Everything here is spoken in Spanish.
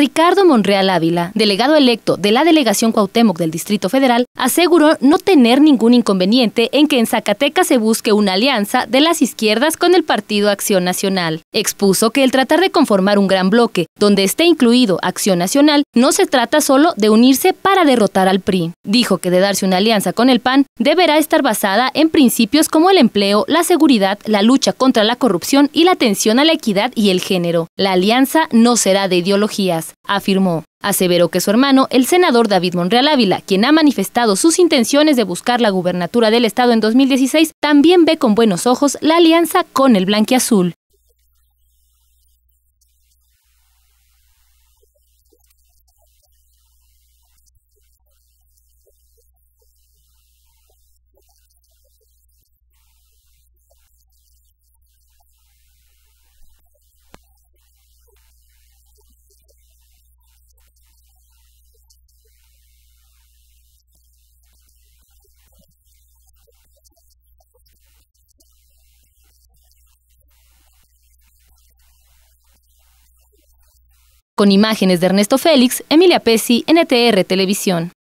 Ricardo Monreal Ávila, delegado electo de la delegación Cuauhtémoc del Distrito Federal, aseguró no tener ningún inconveniente en que en Zacatecas se busque una alianza de las izquierdas con el Partido Acción Nacional. Expuso que el tratar de conformar un gran bloque, donde esté incluido Acción Nacional, no se trata solo de unirse para derrotar al PRI. Dijo que de darse una alianza con el PAN, deberá estar basada en principios como el empleo, la seguridad, la lucha contra la corrupción y la atención a la equidad y el género. La alianza no será de ideologías, afirmó. Aseveró que su hermano, el senador David Monreal Ávila, quien ha manifestado sus intenciones de buscar la gubernatura del estado en 2016, también ve con buenos ojos la alianza con el blanquiazul. Con imágenes de Ernesto Félix, Emilia Pesci, NTR Televisión.